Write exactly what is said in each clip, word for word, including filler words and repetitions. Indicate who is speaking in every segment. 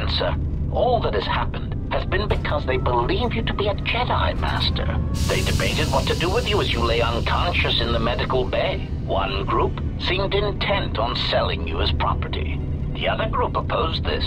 Speaker 1: Answer. All that has happened has been because they believe you to be a Jedi Master. They debated what to do with you as you lay unconscious in the medical bay. One group seemed intent on selling you as property. The other group opposed this.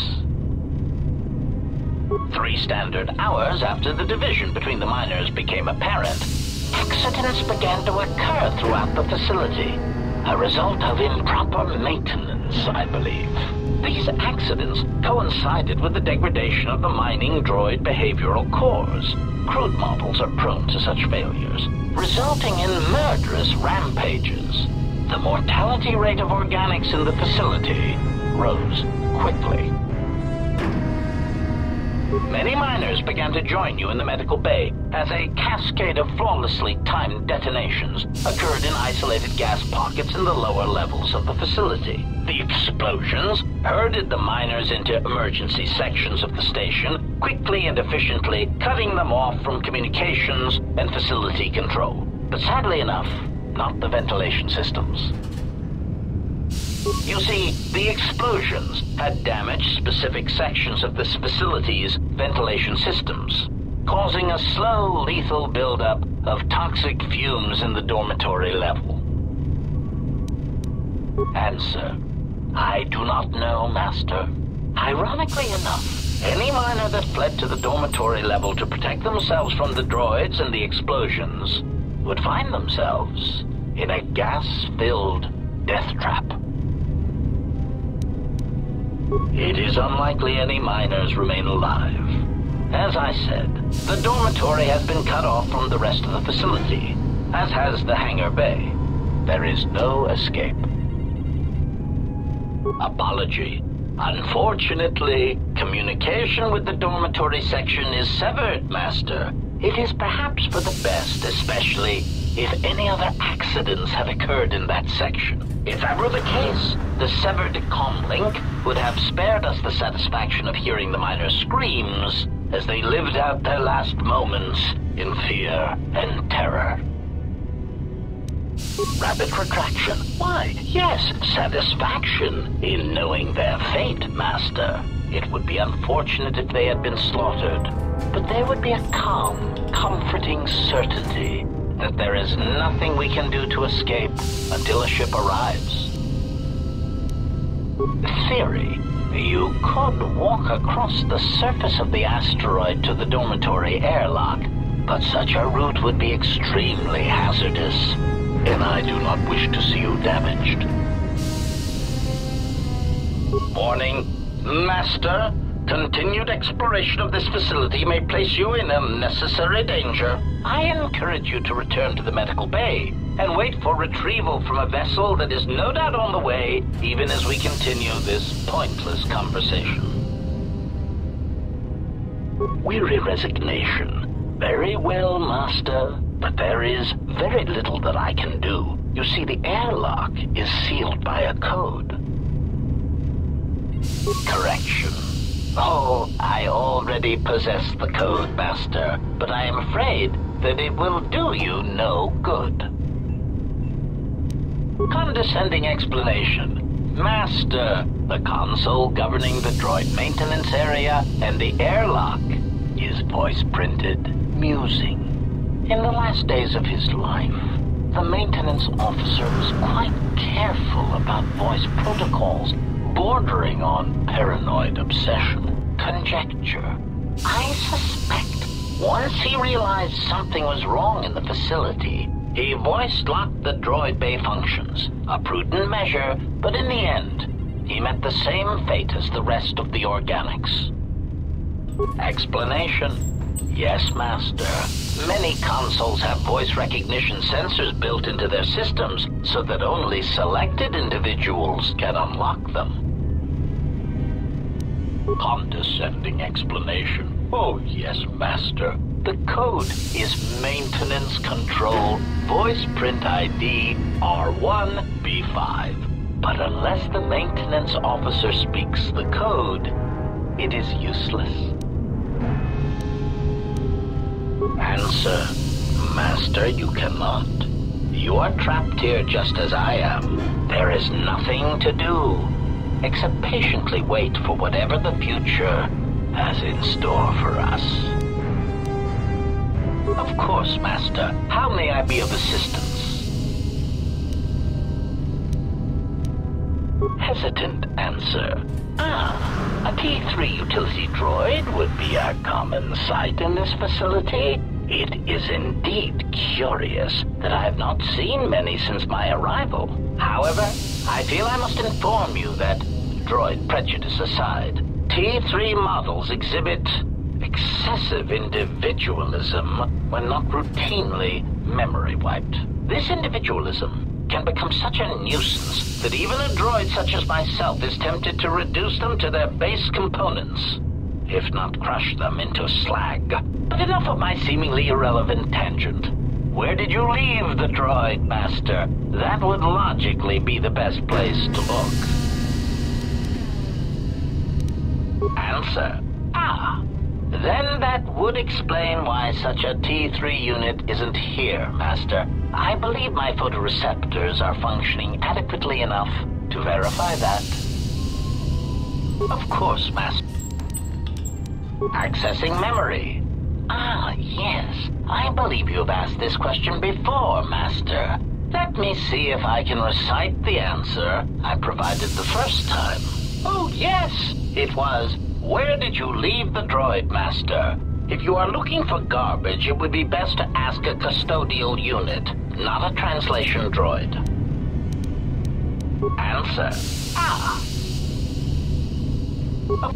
Speaker 1: Three standard hours after the division between the miners became apparent, accidents began to occur throughout the facility. A result of improper maintenance, I believe. These accidents coincided with the degradation of the Mining Droid behavioral cores. Crude models are prone to such failures, resulting in murderous rampages. The mortality rate of organics in the facility rose quickly. Many miners began to join you in the medical bay as a cascade of flawlessly timed detonations occurred in isolated gas pockets in the lower levels of the facility. The explosions herded the miners into emergency sections of the station, quickly and efficiently cutting them off from communications and facility control. But sadly enough, not the ventilation systems. You see, the explosions had damaged specific sections of this facility's ventilation systems, causing a slow, lethal buildup of toxic fumes in the dormitory level. Answer. I do not know, Master. Ironically enough, any miner that fled to the dormitory level to protect themselves from the droids and the explosions would find themselves in a gas-filled death trap. It is unlikely any miners remain alive. As I said, the dormitory has been cut off from the rest of the facility, as has the hangar bay. There is no escape. Apology. Unfortunately, communication with the dormitory section is severed, Master. It is perhaps for the best, especially if any other accidents have occurred in that section. If that were the case, the severed comm link would have spared us the satisfaction of hearing the miners' screams as they lived out their last moments in fear and terror. Rapid retraction. Why, yes, satisfaction in knowing their fate, Master. It would be unfortunate if they had been slaughtered, but there would be a calm, comforting certainty that there is nothing we can do to escape until a ship arrives. Theory. You could walk across the surface of the asteroid to the dormitory airlock, but such a route would be extremely hazardous, and I do not wish to see you damaged. Warning, Master. Continued exploration of this facility may place you in unnecessary danger. I encourage you to return to the medical bay and wait for retrieval from a vessel that is no doubt on the way, even as we continue this pointless conversation. Weary resignation. Very well, Master, but there is very little that I can do. You see, the airlock is sealed by a code. Correction. Oh, I already possess the code, Master, but I am afraid that it will do you no good. Condescending explanation. Master, the console governing the droid maintenance area and the airlock is voice-printed musing. In the last days of his life, the maintenance officer was quite careful about voice protocols, bordering on paranoid obsession. Conjecture. I suspect once he realized something was wrong in the facility, he voice-locked the droid bay functions. A prudent measure, but in the end, he met the same fate as the rest of the organics. Explanation. Yes, Master. Many consoles have voice recognition sensors built into their systems so that only selected individuals can unlock them. Condescending explanation. Oh, yes, Master. The code is Maintenance Control Voice Print I D R one B five. But unless the maintenance officer speaks the code, it is useless. Answer. Master, you cannot. You are trapped here just as I am. There is nothing to do. except patiently wait for whatever the future has in store for us. Of course, Master. How may I be of assistance? Hesitant answer. Ah, a T three utility droid would be a common sight in this facility. It is indeed curious that I have not seen many since my arrival. However, I feel I must inform you that, droid prejudice aside, T three models exhibit excessive individualism when not routinely memory wiped. This individualism can become such a nuisance that even a droid such as myself is tempted to reduce them to their base components, if not crush them into slag. But enough of my seemingly irrelevant tangent. Where did you leave the droid, Master? That would logically be the best place to look. Answer. Ah, then that would explain why such a T three unit isn't here, Master. I believe my photoreceptors are functioning adequately enough to verify that. Of course, Master. Accessing memory. Ah, yes. I believe you've asked this question before, Master. Let me see if I can recite the answer I provided the first time. Oh, yes. It was, where did you leave the droid, Master? If you are looking for garbage, it would be best to ask a custodial unit, not a translation droid. Answer. Ah. Oh.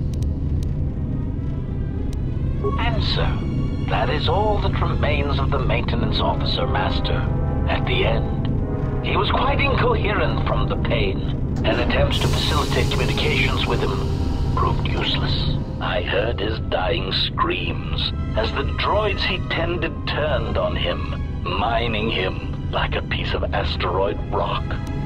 Speaker 1: Answer. That is all that remains of the maintenance officer, Master. At the end, he was quite incoherent from the pain, and attempts to facilitate communications with him proved useless. I heard his dying screams as the droids he tended turned on him, mining him like a piece of asteroid rock.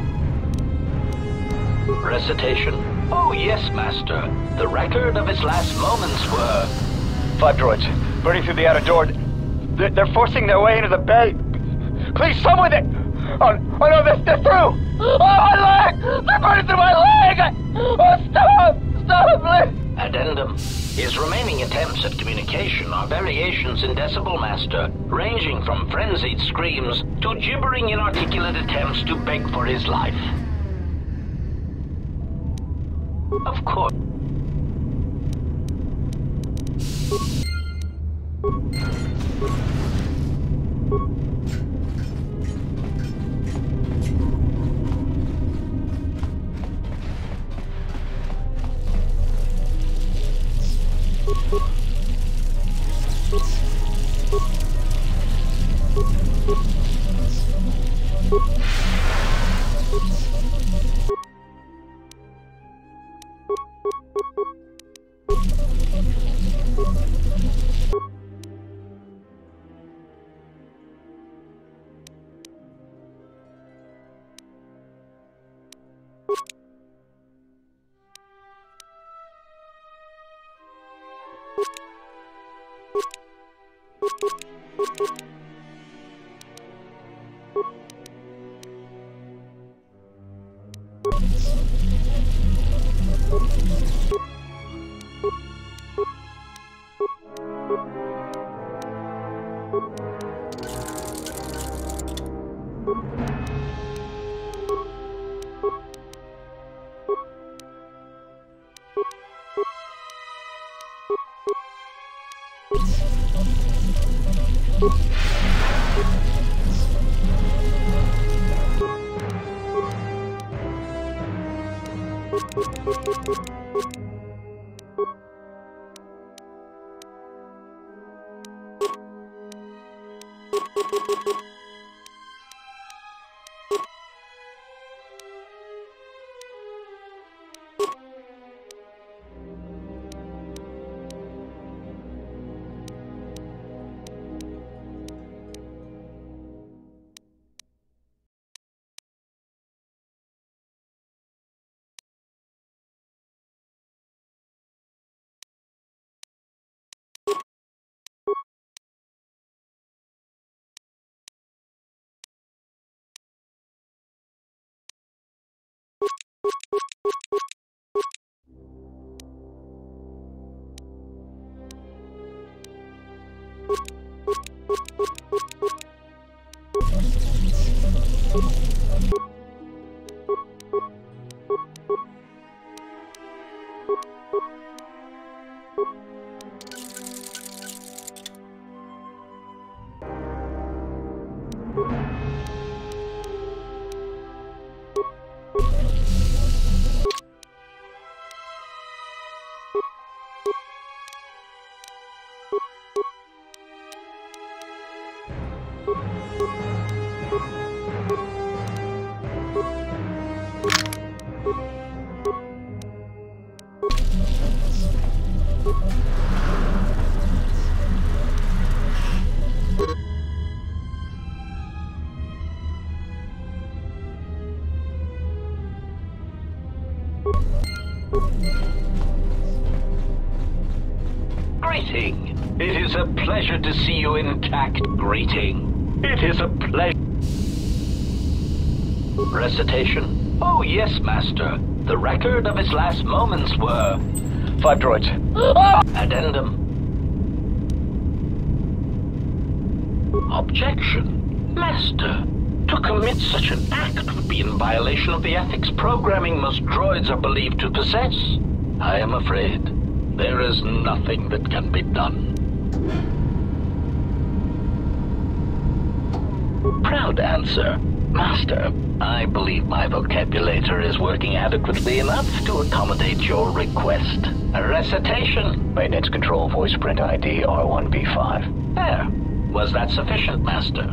Speaker 1: Recitation. Oh yes, Master. The record of his last moments were...
Speaker 2: Five droids, burning through the outer door. They're, they're forcing their way into the bay. Please, someone there! Oh, oh no, they're, they're through! Oh, my leg! They're burning through my leg! Oh, stop! Stop, please!
Speaker 1: Addendum. His remaining attempts at communication are variations in decibel, Master, ranging from frenzied screams to gibbering inarticulate attempts to beg for his life. Of course. Greeting. It is a pleasure to see you intact. Greeting. It is a pleasure. Recitation? Oh, yes, Master. The record of his last moments were...
Speaker 2: Five droids.
Speaker 1: Addendum. Objection. Master. To commit such an act would be in violation of the ethics programming most droids are believed to possess. I am afraid there is nothing that can be done. Proud answer. Master, I believe my vocabulator is working adequately enough to accommodate your request. A recitation.
Speaker 2: Maintenance control voice print I D R one B five.
Speaker 1: There. Was that sufficient, Master?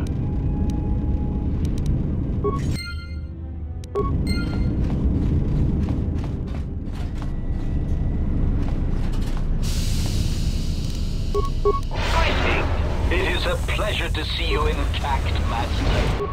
Speaker 1: Greeting. It is a pleasure to see you intact, Master.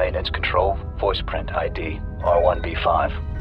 Speaker 2: maintenance control, voice print I D R one B five.